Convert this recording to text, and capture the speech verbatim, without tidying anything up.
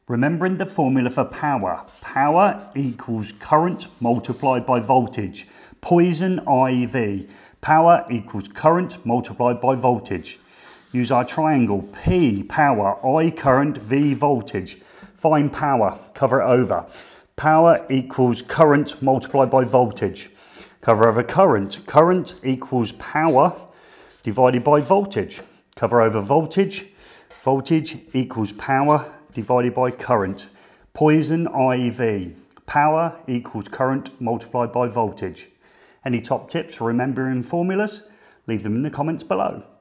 Remembering the formula for power. Power equals current multiplied by voltage. Poisson I V. Power equals current multiplied by voltage. Use our triangle. P, power, I, current, V, voltage. Find power, cover it over. Power equals current multiplied by voltage. Cover over current. Current equals power divided by voltage. Cover over voltage. Voltage equals power divided by current. Poisson I V. Power equals current multiplied by voltage. Any top tips for remembering formulas? Leave them in the comments below.